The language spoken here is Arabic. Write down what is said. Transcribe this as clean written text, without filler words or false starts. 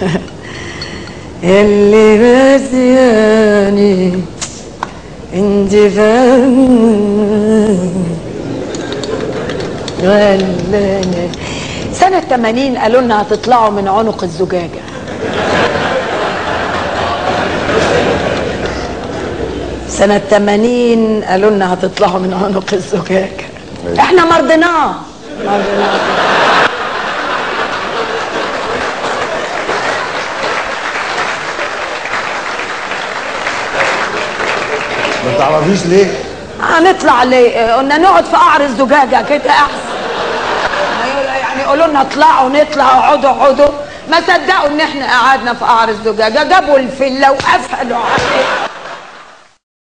اللي راسياني انت فاهم. سنة 80 قالوا لنا هتطلعوا من عنق الزجاجة. سنة 80 قالوا لنا هتطلعوا من عنق الزجاجة. احنا مرضناه. ما تعرفيش ليه؟ هنطلع ليه؟ قلنا نقعد في قعر الزجاجة كده احسن. يعني يقولوا لنا اطلعوا نطلع، اقعدوا. ما صدقوا ان احنا قعدنا في قعر الزجاجة، جابوا الفيلا وقفلوا عليه.